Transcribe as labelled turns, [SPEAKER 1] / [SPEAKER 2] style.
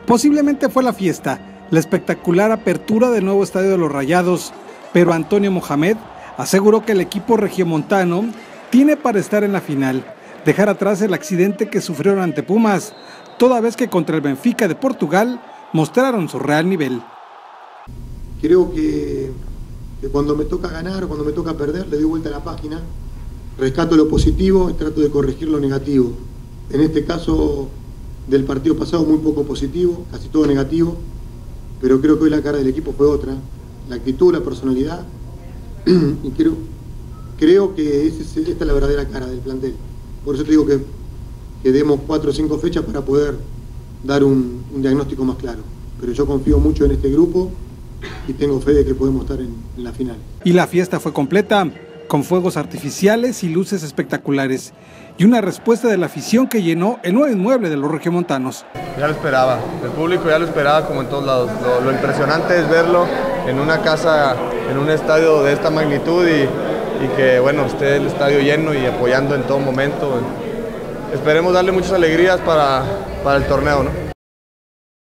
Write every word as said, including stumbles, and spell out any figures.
[SPEAKER 1] Posiblemente fue la fiesta, la espectacular apertura del nuevo estadio de los Rayados, pero Antonio Mohamed aseguró que el equipo regiomontano tiene para estar en la final, dejar atrás el accidente que sufrieron ante Pumas, toda vez que contra el Benfica de Portugal mostraron su real nivel.
[SPEAKER 2] Creo que, que cuando me toca ganar o cuando me toca perder, le doy vuelta a la página, rescato lo positivo y trato de corregir lo negativo. En este caso del partido pasado muy poco positivo, casi todo negativo, pero creo que hoy la cara del equipo fue otra, la actitud, la personalidad, y creo, creo que ese, esta es la verdadera cara del plantel. Por eso te digo que, que demos cuatro o cinco fechas para poder dar un, un diagnóstico más claro. Pero yo confío mucho en este grupo y tengo fe de que podemos estar en, en la final.
[SPEAKER 1] Y la fiesta fue completa, con fuegos artificiales y luces espectaculares, y una respuesta de la afición que llenó el nuevo inmueble de los regiomontanos.
[SPEAKER 3] Ya lo esperaba, el público ya lo esperaba como en todos lados. Lo, lo impresionante es verlo en una casa, en un estadio de esta magnitud y, y que bueno, esté el estadio lleno y apoyando en todo momento. Esperemos darle muchas alegrías para, para el torneo, ¿no?